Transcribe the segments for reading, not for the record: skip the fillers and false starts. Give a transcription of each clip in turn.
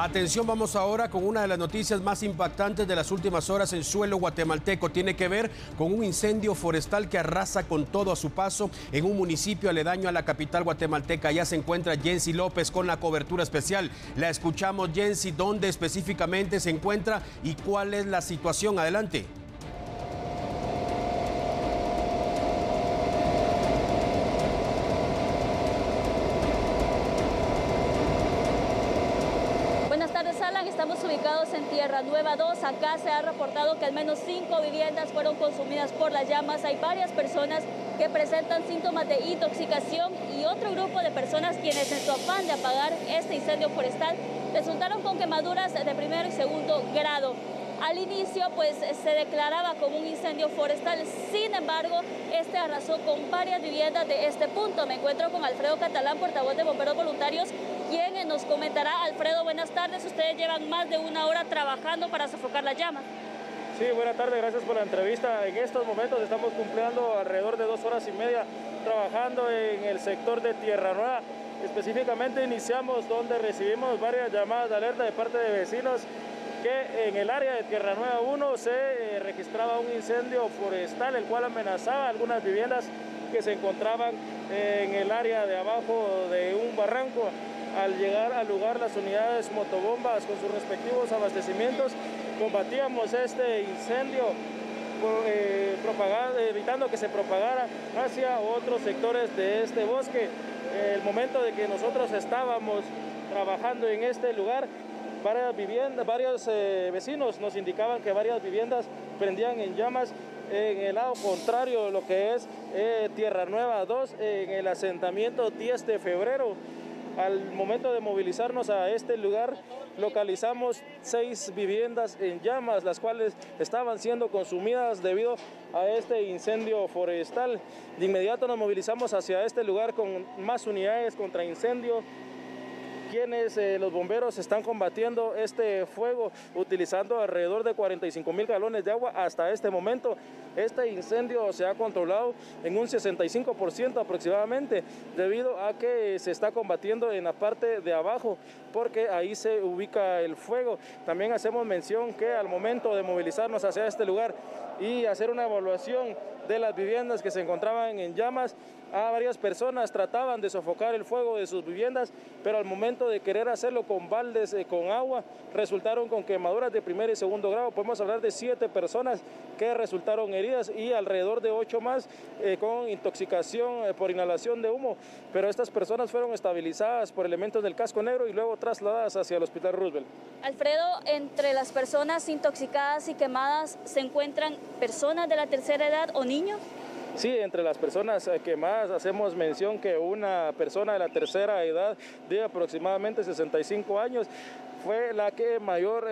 Atención, vamos ahora con una de las noticias más impactantes de las últimas horas en suelo guatemalteco. Tiene que ver con un incendio forestal que arrasa con todo a su paso en un municipio aledaño a la capital guatemalteca. Ya se encuentra Jensi López con la cobertura especial. La escuchamos, Jensi, ¿dónde específicamente se encuentra y cuál es la situación? Adelante. Estamos ubicados en Tierra Nueva 2. Acá se ha reportado que al menos 5 viviendas fueron consumidas por las llamas. Hay varias personas que presentan síntomas de intoxicación y otro grupo de personas quienes en su afán de apagar este incendio forestal resultaron con quemaduras de primer y segundo grado. Al inicio pues se declaraba como un incendio forestal, sin embargo este arrasó con varias viviendas de este punto. Me encuentro con Alfredo Catalán, portavoz de Bomberos Voluntarios, quien nos comentará. Alfredo, buenas tardes. Ustedes llevan más de una hora trabajando para sofocar la llama. Sí, buenas tardes, gracias por la entrevista. En estos momentos estamos cumpliendo alrededor de 2 horas y media trabajando en el sector de Tierra Nueva. Específicamente iniciamos donde recibimos varias llamadas de alerta de parte de vecinos que en el área de Tierra Nueva 1 se registraba un incendio forestal, el cual amenazaba algunas viviendas que se encontraban en el área de abajo de un barranco. Al llegar al lugar, las unidades motobombas con sus respectivos abastecimientos combatíamos este incendio, evitando que se propagara hacia otros sectores de este bosque. El momento de que nosotros estábamos trabajando en este lugar, varios vecinos nos indicaban que varias viviendas prendían en llamas en el lado contrario, lo que es Tierra Nueva 2, en el asentamiento 10 de febrero. Al momento de movilizarnos a este lugar, localizamos 6 viviendas en llamas, las cuales estaban siendo consumidas debido a este incendio forestal. De inmediato nos movilizamos hacia este lugar con más unidades contra incendio, quienes los bomberos están combatiendo este fuego utilizando alrededor de 45,000 galones de agua. Hasta este momento este incendio se ha controlado en un 65% aproximadamente, debido a que se está combatiendo en la parte de abajo, porque ahí se ubica el fuego. También hacemos mención que al momento de movilizarnos hacia este lugar y hacer una evaluación de las viviendas que se encontraban en llamas, a varias personas trataban de sofocar el fuego de sus viviendas, pero al momento de querer hacerlo con baldes con agua, resultaron con quemaduras de primer y segundo grado. Podemos hablar de 7 personas que resultaron heridas y alrededor de 8 más con intoxicación por inhalación de humo, pero estas personas fueron estabilizadas por elementos del casco negro y luego trasladadas hacia el Hospital Roosevelt. Alfredo, entre las personas intoxicadas y quemadas, ¿se encuentran personas de la tercera edad o niños? Sí, entre las personas quemadas hacemos mención que una persona de la tercera edad de aproximadamente 65 años fue la que mayor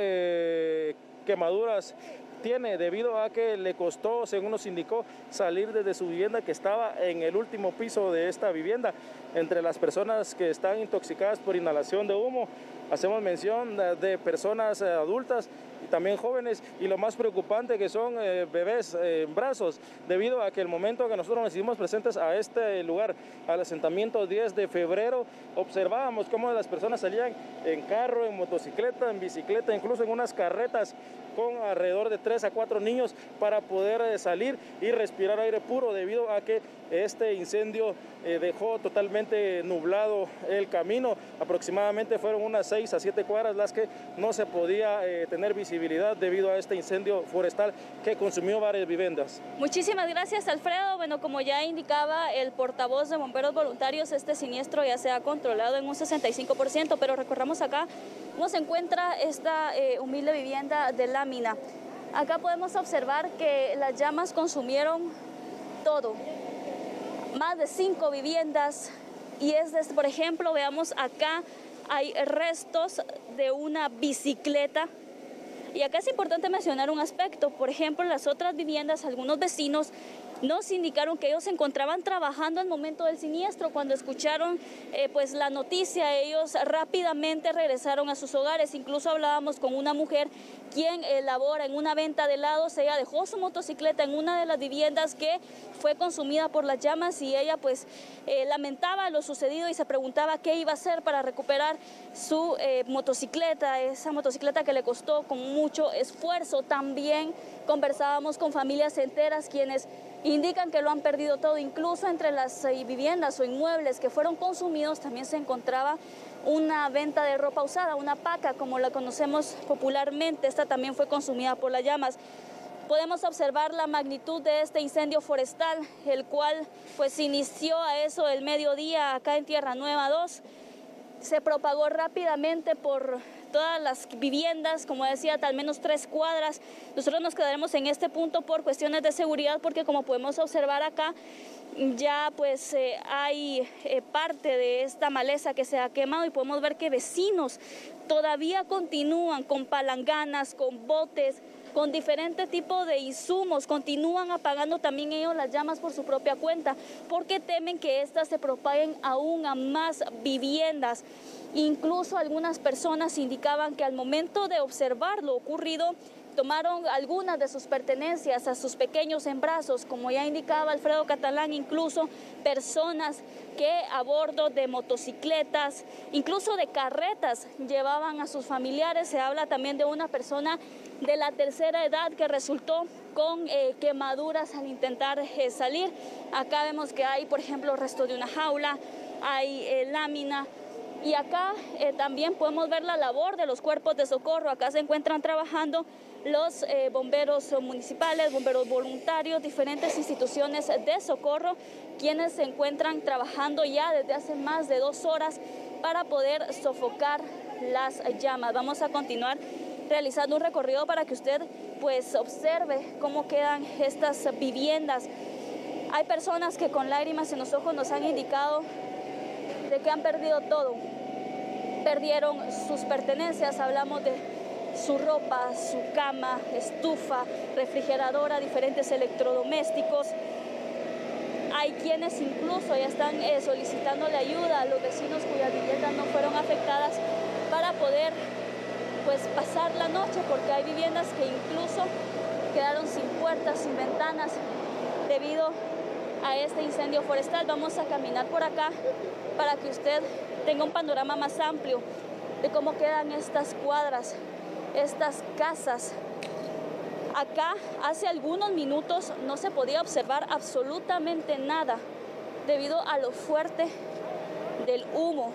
quemaduras tiene, debido a que le costó, según nos indicó, salir desde su vivienda, que estaba en el último piso de esta vivienda. Entre las personas que están intoxicadas por inhalación de humo, hacemos mención de personas adultas y también jóvenes, y lo más preocupante que son bebés en brazos, debido a que el momento que nosotros nos hicimos presentes a este lugar, al asentamiento 10 de febrero, observábamos cómo las personas salían en carro, en motocicleta, en bicicleta, incluso en unas carretas con alrededor de 3 a 4 niños para poder salir y respirar aire puro, debido a que este incendio dejó totalmente nublado el camino. Aproximadamente fueron unas 6 a 7 cuadras las que no se podía tener visibilidad debido a este incendio forestal que consumió varias viviendas. Muchísimas gracias, Alfredo. Bueno, como ya indicaba el portavoz de Bomberos Voluntarios, este siniestro ya se ha controlado en un 65%, pero recorramos acá cómo se encuentra esta humilde vivienda de lámina. Acá podemos observar que las llamas consumieron todo, más de 5 viviendas, y por ejemplo, veamos acá hay restos de una bicicleta. Y acá es importante mencionar un aspecto. Por ejemplo, en las otras viviendas, algunos vecinos nos indicaron que ellos se encontraban trabajando al momento del siniestro. Cuando escucharon pues la noticia, ellos rápidamente regresaron a sus hogares. Incluso hablábamos con una mujer quien labora en una venta de helados. Ella dejó su motocicleta en una de las viviendas que fue consumida por las llamas y ella pues lamentaba lo sucedido y se preguntaba qué iba a hacer para recuperar su motocicleta, esa motocicleta que le costó con mucho esfuerzo. También conversábamos con familias enteras quienes indican que lo han perdido todo. Incluso entre las viviendas o inmuebles que fueron consumidos también se encontraba una venta de ropa usada, una paca como la conocemos popularmente. Esta también fue consumida por las llamas. Podemos observar la magnitud de este incendio forestal, el cual pues inició a eso del mediodía acá en Tierra Nueva 2. Se propagó rápidamente por todas las viviendas, como decía, al menos 3 cuadras. Nosotros nos quedaremos en este punto por cuestiones de seguridad, porque como podemos observar acá, ya pues hay parte de esta maleza que se ha quemado y podemos ver que vecinos todavía continúan con palanganas, con botes, con diferentes tipos de insumos, continúan apagando también ellos las llamas por su propia cuenta, porque temen que éstas se propaguen aún a más viviendas. Incluso algunas personas indicaban que al momento de observar lo ocurrido, tomaron algunas de sus pertenencias a sus pequeños en brazos, como ya indicaba Alfredo Catalán, incluso personas que a bordo de motocicletas, incluso de carretas, llevaban a sus familiares. Se habla también de una persona de la tercera edad que resultó con quemaduras al intentar salir. Acá vemos que hay, por ejemplo, restos de una jaula, hay lámina. Y acá también podemos ver la labor de los cuerpos de socorro. Acá se encuentran trabajando los bomberos municipales, bomberos voluntarios, diferentes instituciones de socorro, quienes se encuentran trabajando ya desde hace más de 2 horas para poder sofocar las llamas. Vamos a continuar realizando un recorrido para que usted pues observe cómo quedan estas viviendas. Hay personas que con lágrimas en los ojos nos han indicado de que han perdido todo. Perdieron sus pertenencias, hablamos de su ropa, su cama, estufa, refrigeradora, diferentes electrodomésticos. Hay quienes incluso ya están solicitándole ayuda a los vecinos cuyas viviendas no fueron afectadas para poder pues pasar la noche, porque hay viviendas que incluso quedaron sin puertas, sin ventanas debido a este incendio forestal. Vamos a caminar por acá para que usted tenga un panorama más amplio de cómo quedan estas cuadras, estas casas. Acá hace algunos minutos no se podía observar absolutamente nada debido a lo fuerte del humo.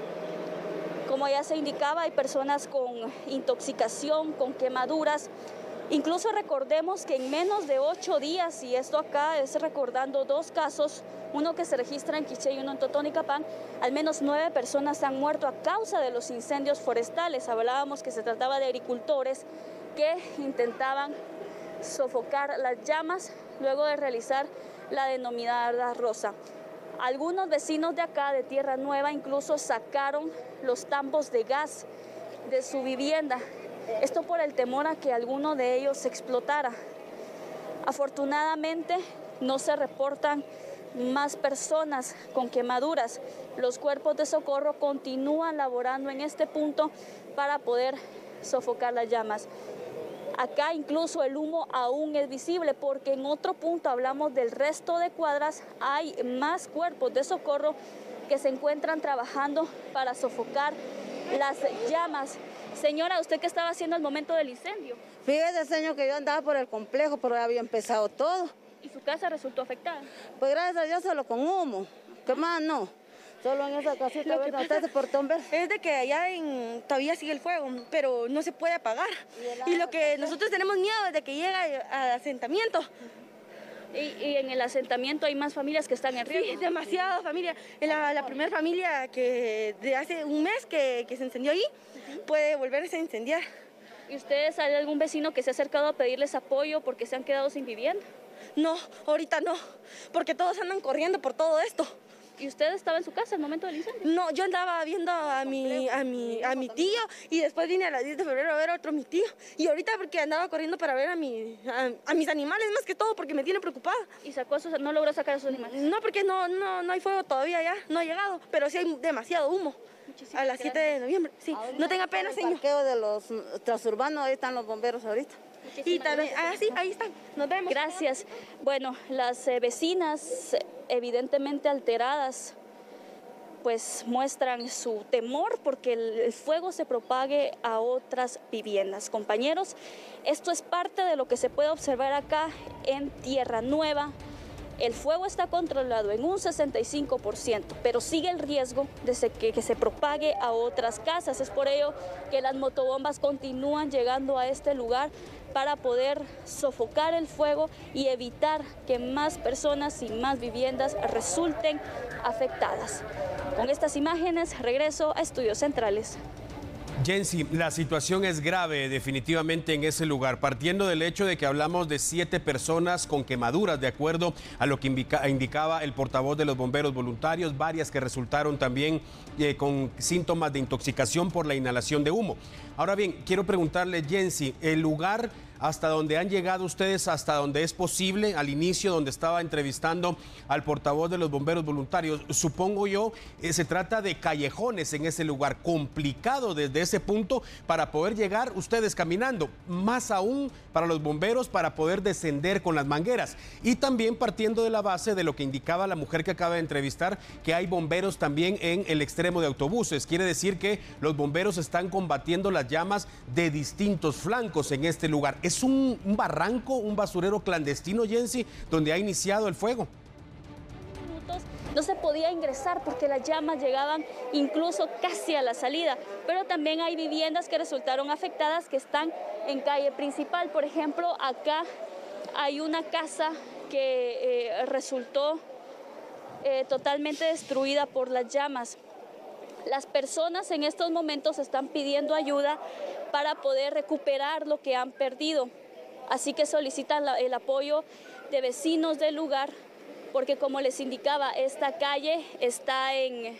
Como ya se indicaba, hay personas con intoxicación, con quemaduras. Incluso recordemos que en menos de 8 días, y esto acá es recordando 2 casos, uno que se registra en Quiché y uno en Totonicapán, al menos 9 personas han muerto a causa de los incendios forestales. Hablábamos que se trataba de agricultores que intentaban sofocar las llamas luego de realizar la denominada roza. Algunos vecinos de acá, de Tierra Nueva, incluso sacaron los tambos de gas de su vivienda. Esto por el temor a que alguno de ellos explotara. Afortunadamente no se reportan más personas con quemaduras. Los cuerpos de socorro continúan laborando en este punto para poder sofocar las llamas. Acá incluso el humo aún es visible, porque en otro punto, hablamos del resto de cuadras, hay más cuerpos de socorro que se encuentran trabajando para sofocar las llamas. Señora, ¿usted qué estaba haciendo al momento del incendio? Fíjese, señor, que yo andaba por el complejo, pero ya había empezado todo. ¿Y su casa resultó afectada? Pues gracias a Dios solo con humo, ¿qué más no? Solo en esa casita, Lo que pasa ese portón, ¿ver? es de que allá todavía sigue el fuego, pero no se puede apagar. Y lo que nosotros tenemos miedo es de que llegue al asentamiento. Y en el asentamiento hay más familias que están en riesgo. Sí, demasiada familia. La primera familia que de hace un mes que se encendió ahí, puede volverse a incendiar. ¿Y ustedes, hay algún vecino que se ha acercado a pedirles apoyo porque se han quedado sin vivienda? No, ahorita no, porque todos andan corriendo por todo esto. ¿Y usted estaba en su casa al momento del incendio? No, yo andaba viendo a mi tío y después vine a las 10 de febrero a ver a otro mi tío. Y ahorita porque andaba corriendo para ver a mis animales más que todo porque me tiene preocupada. ¿Y no logró sacar a sus animales? No, porque no hay fuego todavía ya, no ha llegado, pero sí hay demasiado humo. A las 7 de noviembre, sí. No tenga pena, señor. El parqueo de los transurbanos, ahí están los bomberos ahorita. Y también, sí, ahí están. Nos vemos. Gracias. Bueno, las vecinas evidentemente alteradas pues muestran su temor porque el fuego se propague a otras viviendas. Compañeros, esto es parte de lo que se puede observar acá en Tierra Nueva. El fuego está controlado en un 65%, pero sigue el riesgo de que se propague a otras casas. Es por ello que las motobombas continúan llegando a este lugar para poder sofocar el fuego y evitar que más personas y más viviendas resulten afectadas. Con estas imágenes regreso a Estudios Centrales. Jensi, la situación es grave definitivamente en ese lugar, partiendo del hecho de que hablamos de 7 personas con quemaduras, de acuerdo a lo que indicaba el portavoz de los bomberos voluntarios, varias que resultaron también con síntomas de intoxicación por la inhalación de humo. Ahora bien, quiero preguntarle, Jensi, el lugar hasta donde han llegado ustedes, hasta donde es posible, al inicio donde estaba entrevistando al portavoz de los bomberos voluntarios, supongo yo, se trata de callejones en ese lugar, complicado desde ese punto para poder llegar ustedes caminando, más aún para los bomberos para poder descender con las mangueras, y también partiendo de la base de lo que indicaba la mujer que acaba de entrevistar, que hay bomberos también en el extremo de autobuses. Quiere decir que los bomberos están combatiendo las llamas de distintos flancos en este lugar. ¿Es un barranco, un basurero clandestino, Jensi, donde ha iniciado el fuego? No se podía ingresar porque las llamas llegaban incluso casi a la salida, pero también hay viviendas que resultaron afectadas que están en calle principal. Por ejemplo, acá hay una casa que resultó totalmente destruida por las llamas. Las personas en estos momentos están pidiendo ayuda para poder recuperar lo que han perdido. Así que solicitan el apoyo de vecinos del lugar, porque como les indicaba, esta calle está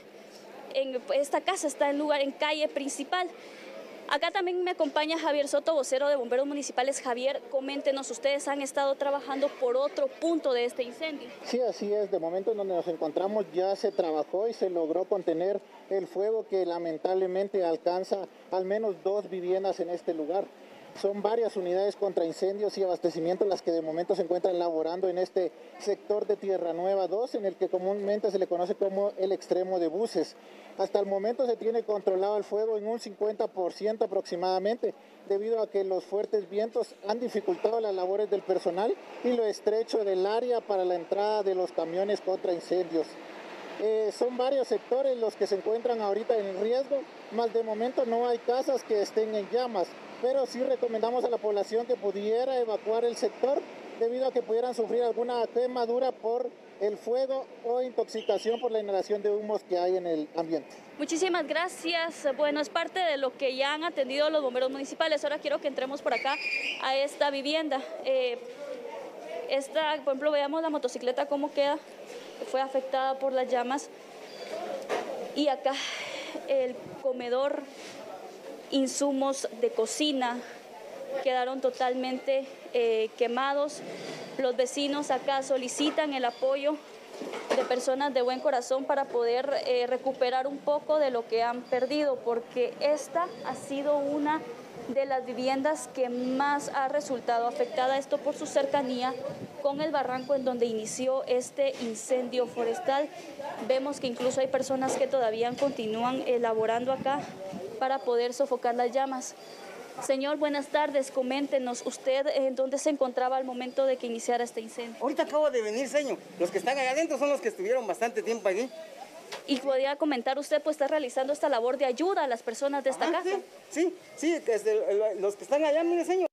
esta casa está en calle principal. Acá también me acompaña Javier Soto, vocero de Bomberos Municipales. Javier, coméntenos, ustedes han estado trabajando por otro punto de este incendio. Sí, así es. De momento en donde nos encontramos ya se trabajó y se logró contener el fuego que lamentablemente alcanza al menos 2 viviendas en este lugar. Son varias unidades contra incendios y abastecimiento las que de momento se encuentran laborando en este sector de Tierra Nueva 2, en el que comúnmente se le conoce como el extremo de buses. Hasta el momento se tiene controlado el fuego en un 50% aproximadamente, debido a que los fuertes vientos han dificultado las labores del personal y lo estrecho del área para la entrada de los camiones contra incendios. Son varios sectores los que se encuentran ahorita en riesgo, más de momento no hay casas que estén en llamas, pero sí recomendamos a la población que pudiera evacuar el sector debido a que pudieran sufrir alguna quemadura por el fuego o intoxicación por la inhalación de humos que hay en el ambiente. Muchísimas gracias. Bueno, es parte de lo que ya han atendido los bomberos municipales. Ahora quiero que entremos por acá a esta vivienda. Por ejemplo, veamos la motocicleta cómo queda. Fue afectada por las llamas. Y acá el comedor, insumos de cocina quedaron totalmente quemados. Los vecinos acá solicitan el apoyo de personas de buen corazón para poder recuperar un poco de lo que han perdido, porque esta ha sido una de las viviendas que más ha resultado afectada, esto por su cercanía con el barranco en donde inició este incendio forestal. Vemos que incluso hay personas que todavía continúan elaborando acá para poder sofocar las llamas. Señor, buenas tardes, coméntenos, ¿usted en dónde se encontraba al momento de que iniciara este incendio? Ahorita acabo de venir, señor. Los que están allá adentro son los que estuvieron bastante tiempo allí. Y podría comentar, usted pues está realizando esta labor de ayuda a las personas de esta casa. Sí, los que están allá, mire, señor.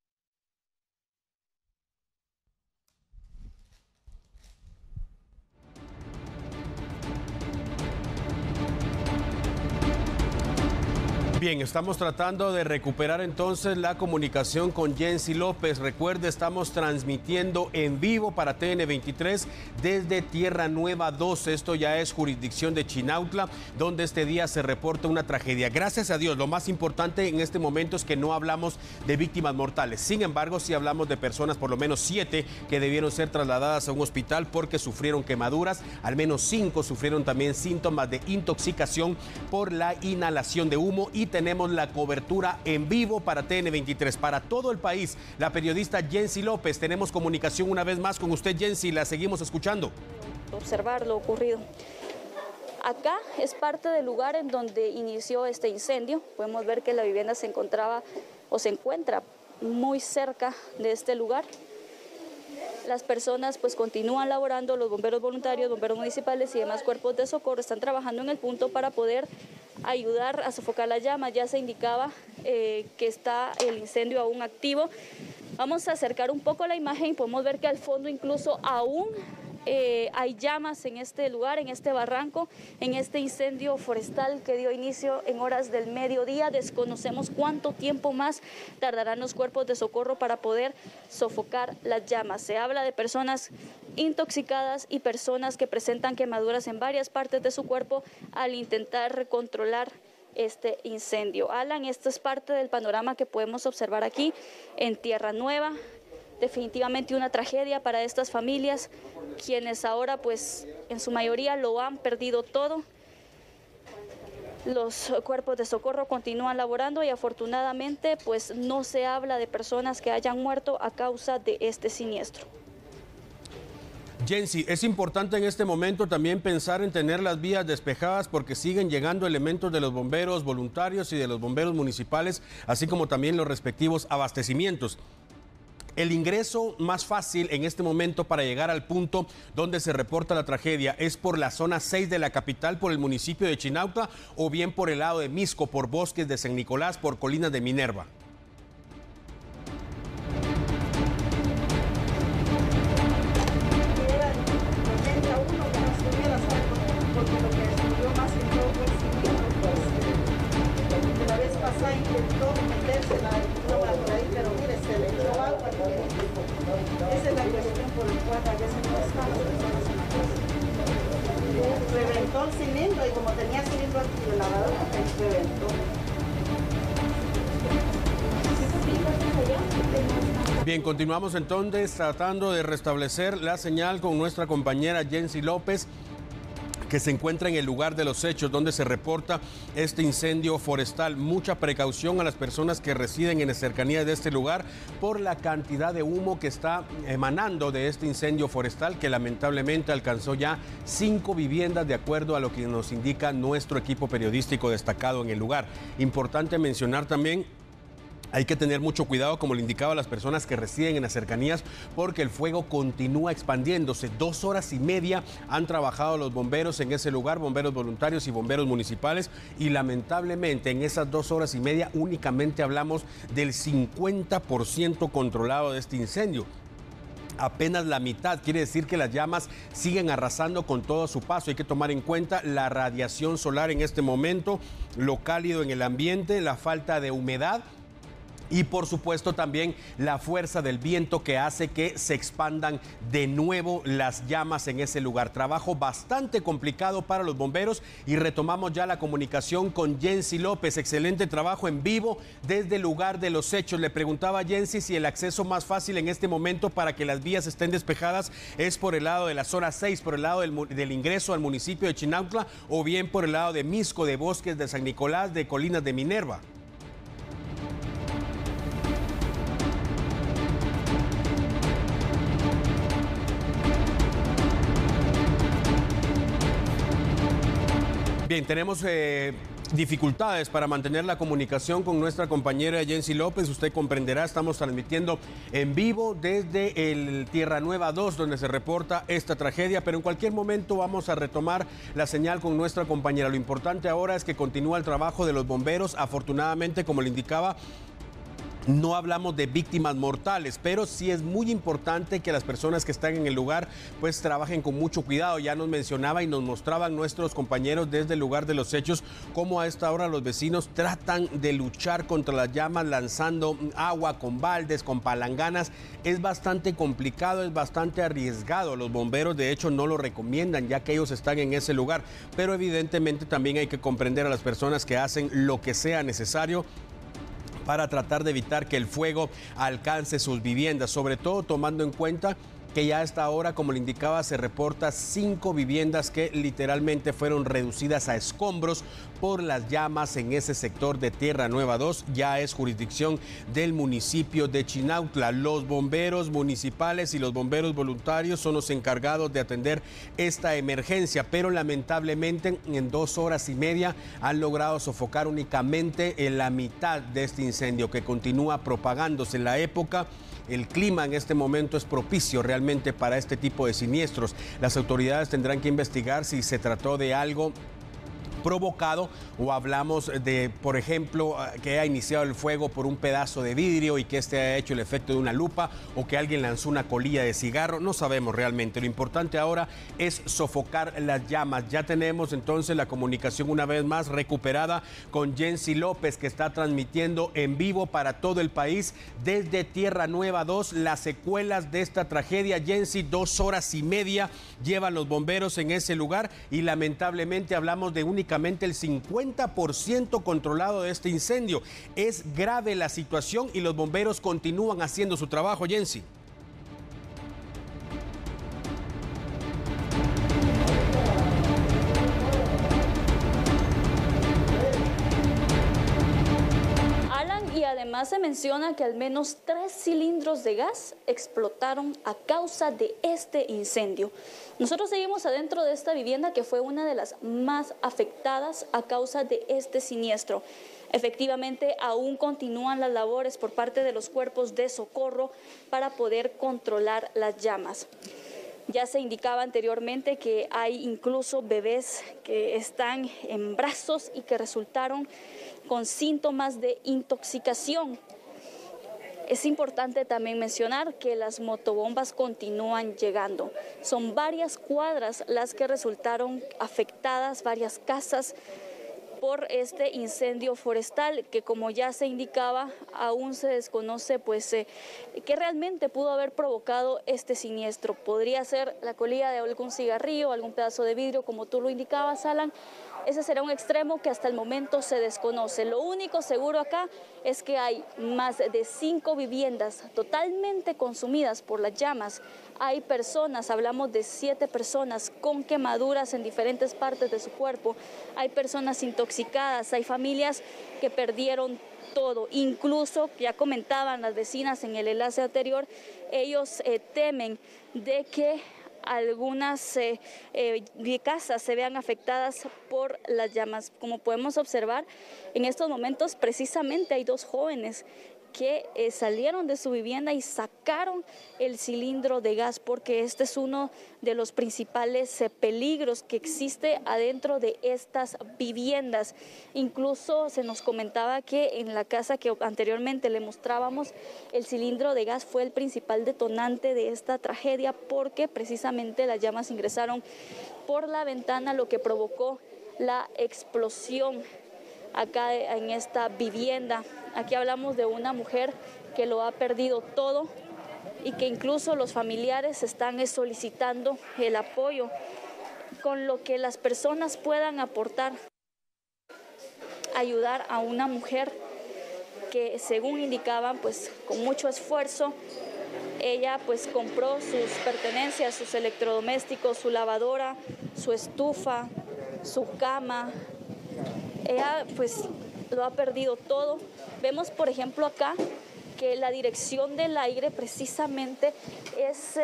Bien, estamos tratando de recuperar entonces la comunicación con Jency López. Recuerde, estamos transmitiendo en vivo para TN23 desde Tierra Nueva 2. Esto ya es jurisdicción de Chinautla, donde este día se reporta una tragedia. Gracias a Dios, lo más importante en este momento es que no hablamos de víctimas mortales. Sin embargo, sí hablamos de personas, por lo menos 7, que debieron ser trasladadas a un hospital porque sufrieron quemaduras. Al menos 5 sufrieron también síntomas de intoxicación por la inhalación de humo. Y tenemos la cobertura en vivo para TN23, para todo el país. La periodista Jency López, tenemos comunicación una vez más con usted, Jency, la seguimos escuchando. Observar lo ocurrido. Acá es parte del lugar en donde inició este incendio. Podemos ver que la vivienda se encontraba o se encuentra muy cerca de este lugar. Las personas pues continúan laborando, los bomberos voluntarios, bomberos municipales y demás cuerpos de socorro están trabajando en el punto para poder ayudar a sofocar la llama. Ya se indicaba que está el incendio aún activo. Vamos a acercar un poco la imagen y podemos ver que al fondo incluso aún hay llamas en este lugar, en este barranco, en este incendio forestal que dio inicio en horas del mediodía. Desconocemos cuánto tiempo más tardarán los cuerpos de socorro para poder sofocar las llamas. Se habla de personas intoxicadas y personas que presentan quemaduras en varias partes de su cuerpo al intentar controlar este incendio. Alan, esto es parte del panorama que podemos observar aquí en Tierra Nueva. Definitivamente una tragedia para estas familias, quienes ahora pues en su mayoría lo han perdido todo. Los cuerpos de socorro continúan laborando y afortunadamente pues no se habla de personas que hayan muerto a causa de este siniestro. Jency, es importante en este momento también pensar en tener las vías despejadas porque siguen llegando elementos de los bomberos voluntarios y de los bomberos municipales, así como también los respectivos abastecimientos. El ingreso más fácil en este momento para llegar al punto donde se reporta la tragedia es por la zona 6 de la capital, por el municipio de Chinautla, o bien por el lado de Misco, por bosques de San Nicolás, por colinas de Minerva. Esa es la cuestión por la cual a veces no estamos. Reventó el cilindro y como tenía cilindro aquí de lavador, reventó. Bien, continuamos entonces tratando de restablecer la señal con nuestra compañera Jency López, que se encuentra en el lugar de los hechos donde se reporta este incendio forestal. Mucha precaución a las personas que residen en las cercanías de este lugar por la cantidad de humo que está emanando de este incendio forestal, que lamentablemente alcanzó ya 5 viviendas, de acuerdo a lo que nos indica nuestro equipo periodístico destacado en el lugar. Importante mencionar también, hay que tener mucho cuidado, como le indicaba a las personas que residen en las cercanías, porque el fuego continúa expandiéndose. 2 horas y media han trabajado los bomberos en ese lugar, bomberos voluntarios y bomberos municipales, y lamentablemente en esas 2 horas y media únicamente hablamos del 50% controlado de este incendio. Apenas la mitad, quiere decir que las llamas siguen arrasando con todo su paso. Hay que tomar en cuenta la radiación solar en este momento, lo cálido en el ambiente, la falta de humedad y por supuesto también la fuerza del viento que hace que se expandan de nuevo las llamas en ese lugar. Trabajo bastante complicado para los bomberos y retomamos ya la comunicación con Jency López. Excelente trabajo en vivo desde el lugar de los hechos. Le preguntaba a Jency si el acceso más fácil en este momento para que las vías estén despejadas es por el lado de la zona 6, por el lado del ingreso al municipio de Chinautla, o bien por el lado de Misco, de bosques de San Nicolás, de colinas de Minerva. Bien, tenemos dificultades para mantener la comunicación con nuestra compañera Jency López. Usted comprenderá, estamos transmitiendo en vivo desde el Tierra Nueva 2, donde se reporta esta tragedia, pero en cualquier momento vamos a retomar la señal con nuestra compañera. Lo importante ahora es que continúa el trabajo de los bomberos. Afortunadamente, como le indicaba, No hablamos de víctimas mortales, pero sí es muy importante que las personas que están en el lugar pues trabajen con mucho cuidado. Ya nos mencionaba y nos mostraban nuestros compañeros desde el lugar de los hechos cómo a esta hora los vecinos tratan de luchar contra las llamas lanzando agua con baldes, con palanganas. Es bastante complicado, es bastante arriesgado. Los bomberos de hecho no lo recomiendan ya que ellos están en ese lugar, pero evidentemente también hay que comprender a las personas que hacen lo que sea necesario para tratar de evitar que el fuego alcance sus viviendas, sobre todo tomando en cuenta que ya a esta hora, como le indicaba, se reporta 5 viviendas que literalmente fueron reducidas a escombros por las llamas en ese sector de Tierra Nueva 2. Ya es jurisdicción del municipio de Chinautla. Los bomberos municipales y los bomberos voluntarios son los encargados de atender esta emergencia, pero lamentablemente en 2 horas y media han logrado sofocar únicamente en la mitad de este incendio que continúa propagándose. En la época, el clima en este momento es propicio realmente para este tipo de siniestros. Las autoridades tendrán que investigar si se trató de algo provocado o hablamos de, por ejemplo, que ha iniciado el fuego por un pedazo de vidrio y que este ha hecho el efecto de una lupa o que alguien lanzó una colilla de cigarro. No sabemos realmente. Lo importante ahora es sofocar las llamas. Ya tenemos entonces la comunicación una vez más recuperada con Jensi López, que está transmitiendo en vivo para todo el país desde Tierra Nueva 2 las secuelas de esta tragedia. Jensi, 2 horas y media llevan los bomberos en ese lugar y lamentablemente hablamos de únicamente el 50% controlado de este incendio. Es grave la situación y los bomberos continúan haciendo su trabajo, Jensi. Y además se menciona que al menos 3 cilindros de gas explotaron a causa de este incendio. Nosotros seguimos adentro de esta vivienda que fue una de las más afectadas a causa de este siniestro. Efectivamente, aún continúan las labores por parte de los cuerpos de socorro para poder controlar las llamas. Ya se indicaba anteriormente que hay incluso bebés que están en brazos y que resultaron con síntomas de intoxicación. Es importante también mencionar que las motobombas continúan llegando. Son varias cuadras las que resultaron afectadas, varias casas, por este incendio forestal que, como ya se indicaba, aún se desconoce qué realmente pudo haber provocado este siniestro. Podría ser la colilla de algún cigarrillo, algún pedazo de vidrio, como tú lo indicabas, Alan. Ese será un extremo que hasta el momento se desconoce. Lo único seguro acá es que hay más de 5 viviendas totalmente consumidas por las llamas. Hay personas, hablamos de 7 personas con quemaduras en diferentes partes de su cuerpo. Hay personas intoxicadas, hay familias que perdieron todo. Incluso, ya comentaban las vecinas en el enlace anterior, ellos temen de que algunas casas se vean afectadas por las llamas. Como podemos observar, en estos momentos precisamente hay 2 jóvenes que salieron de su vivienda y sacaron el cilindro de gas, porque este es uno de los principales peligros que existe adentro de estas viviendas. Incluso se nos comentaba que en la casa que anteriormente le mostrábamos, el cilindro de gas fue el principal detonante de esta tragedia, porque precisamente las llamas ingresaron por la ventana, lo que provocó la explosión acá en esta vivienda. Aquí hablamos de una mujer que lo ha perdido todo y que incluso los familiares están solicitando el apoyo con lo que las personas puedan aportar, ayudar a una mujer que, según indicaban, con mucho esfuerzo, ella compró sus pertenencias, sus electrodomésticos, su lavadora, su estufa, su cama. Ella lo ha perdido todo. Vemos, por ejemplo, acá que la dirección del aire precisamente es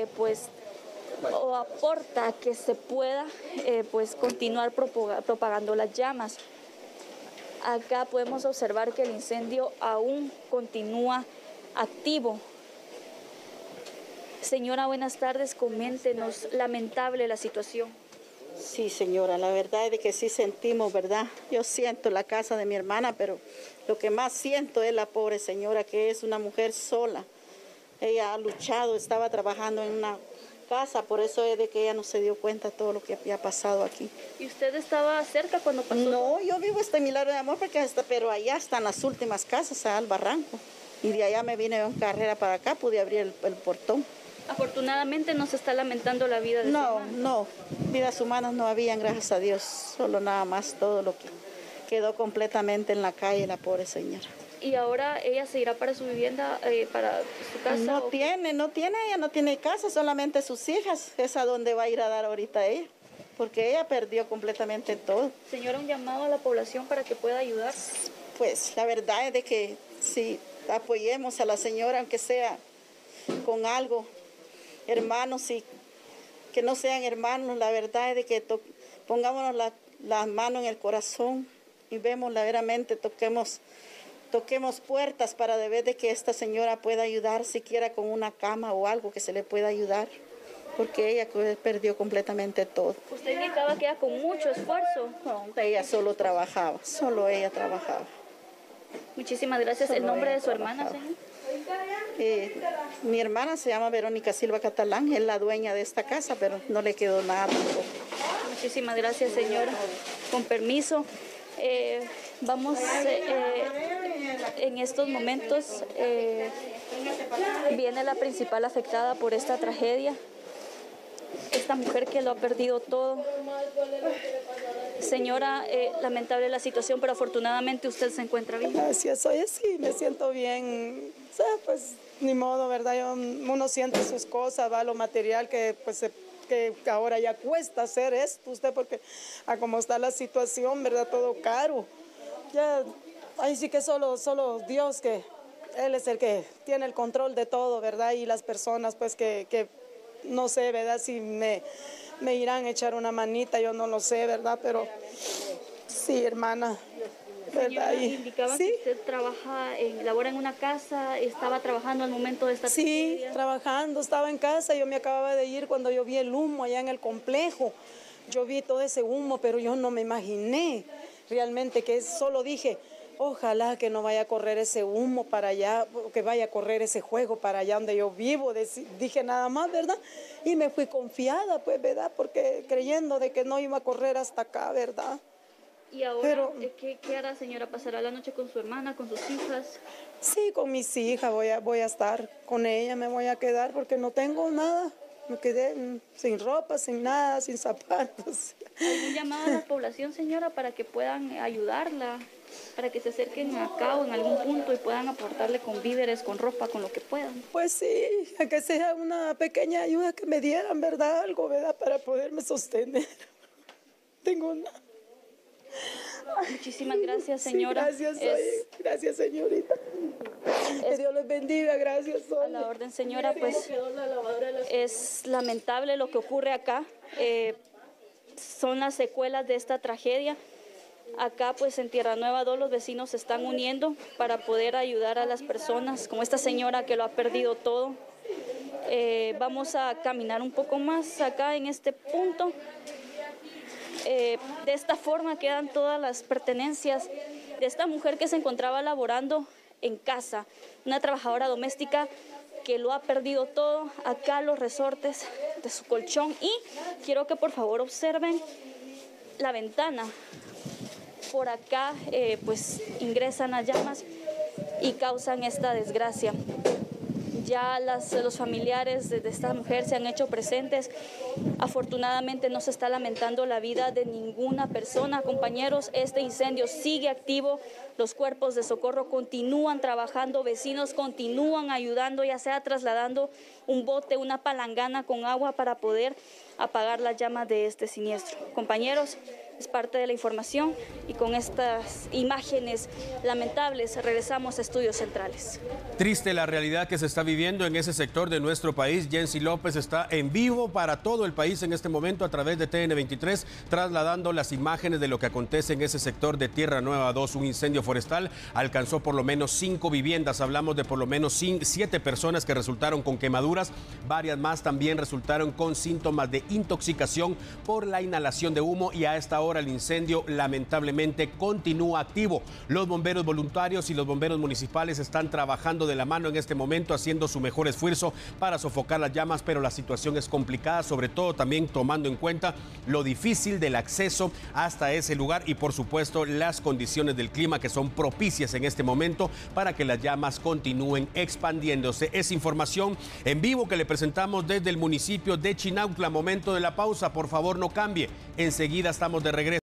o aporta a que se pueda continuar propagando las llamas. Acá podemos observar que el incendio aún continúa activo. Señora, buenas tardes, coméntenos, lamentable la situación. Sí, señora, la verdad es de que sí sentimos, ¿verdad? Yo siento la casa de mi hermana, pero lo que más siento es la pobre señora, que es una mujer sola. Ella ha luchado, estaba trabajando en una casa, por eso es de que ella no se dio cuenta de todo lo que había pasado aquí. ¿Y usted estaba cerca cuando pasó? No, yo vivo este Milagro de Amor, pero allá están las últimas casas, al barranco. Y de allá me vine en carrera para acá, pude abrir el portón. Afortunadamente no se está lamentando la vida de su hermana. No, vidas humanas no habían, gracias a Dios, solo nada más todo lo que quedó completamente en la calle, la pobre señora. ¿Y ahora ella se irá para su vivienda, para su casa? Ella no tiene casa, solamente sus hijas, es a donde va a ir a dar ahorita ella, porque ella perdió completamente todo. Señora, un llamado a la población para que pueda ayudar. Pues la verdad es de que si apoyemos a la señora, aunque sea con algo, hermanos y que no sean hermanos, la verdad es de que pongámonos las manos en el corazón y vemos verdaderamente, toquemos puertas para de ver de que esta señora pueda ayudar, siquiera con una cama o algo que se le pueda ayudar, porque ella perdió completamente todo. Usted indicaba que ella con mucho esfuerzo. No, ella solo ella trabajaba. Muchísimas gracias. ¿El nombre de su hermana, señor? Mi hermana se llama Verónica Silva Catalán, es la dueña de esta casa, pero no le quedó nada tampoco. Muchísimas gracias, señora. Con permiso, vamos en estos momentos, viene la principal afectada por esta tragedia, esta mujer que lo ha perdido todo. Señora, lamentable la situación, pero afortunadamente usted se encuentra bien. Gracias, oye, sí, me siento bien. O sea, pues ni modo, ¿verdad? Uno siente sus cosas, va lo material que pues que ahora ya cuesta hacer esto, usted, porque a como está la situación, ¿verdad? Todo caro. Ya, ahí sí que solo Dios, que Él es el que tiene el control de todo, ¿verdad? Y las personas, pues, que no sé, ¿verdad? Si me irán a echar una manita, yo no lo sé, ¿verdad? Pero sí, hermana, ¿verdad? Señora, indicaba ¿sí? que usted labora en una casa, estaba trabajando al momento de esta tragedia. Sí, trabajando, estaba en casa, yo me acababa de ir cuando yo vi el humo allá en el complejo. Yo vi todo ese humo, pero yo no me imaginé realmente solo dije, ojalá que no vaya a correr ese humo para allá, que vaya a correr ese fuego para allá donde yo vivo. Dije nada más, ¿verdad? Y me fui confiada, pues, ¿verdad? Porque creyendo de que no iba a correr hasta acá, ¿verdad? ¿Y ahora ¿qué hará, señora? ¿Pasará la noche con su hermana, con sus hijas? Sí, con mis hijas voy a estar con ella, me voy a quedar porque no tengo nada. Me quedé sin ropa, sin nada, sin zapatos. ¿Algún llamado a la población, señora, para que puedan ayudarla, para que se acerquen acá o en algún punto y puedan aportarle con víveres, con ropa, con lo que puedan? Pues sí, a que sea una pequeña ayuda que me dieran, ¿verdad? Algo, ¿verdad? Para poderme sostener. Tengo una... Muchísimas gracias, señora. Sí, gracias, señorita. Que Dios les bendiga, gracias, Sonia. A la orden, señora, pues es lamentable lo que ocurre acá. Son las secuelas de esta tragedia. Acá, pues en Tierra Nueva 2, los vecinos se están uniendo para poder ayudar a las personas, como esta señora que lo ha perdido todo. Vamos a caminar un poco más acá en este punto. De esta forma quedan todas las pertenencias de esta mujer que se encontraba laborando en casa, una trabajadora doméstica que lo ha perdido todo. Acá los resortes de su colchón, y quiero que por favor observen la ventana. Por acá pues ingresan las llamas y causan esta desgracia. Ya los familiares de esta mujer se han hecho presentes. Afortunadamente no se está lamentando la vida de ninguna persona. Compañeros, este incendio sigue activo. Los cuerpos de socorro continúan trabajando, vecinos continúan ayudando, ya sea trasladando un bote, una palangana con agua para poder apagar las llamas de este siniestro. Compañeros, es parte de la información y con estas imágenes lamentables regresamos a Estudios Centrales. Triste la realidad que se está viviendo en ese sector de nuestro país. Jensi López está en vivo para todo el país en este momento a través de TN23, trasladando las imágenes de lo que acontece en ese sector de Tierra Nueva 2. Un incendio forestal alcanzó por lo menos 5 viviendas. Hablamos de por lo menos 7 personas que resultaron con quemaduras. Varias más también resultaron con síntomas de intoxicación por la inhalación de humo, y a esta hora el incendio lamentablemente continúa activo. Los bomberos voluntarios y los bomberos municipales están trabajando de la mano en este momento, haciendo su mejor esfuerzo para sofocar las llamas, pero la situación es complicada, sobre todo también tomando en cuenta lo difícil del acceso hasta ese lugar y por supuesto las condiciones del clima que son propicias en este momento para que las llamas continúen expandiéndose. Es información en vivo que le presentamos desde el municipio de Chinautla. Momento de la pausa, por favor no cambie, enseguida estamos de regreso.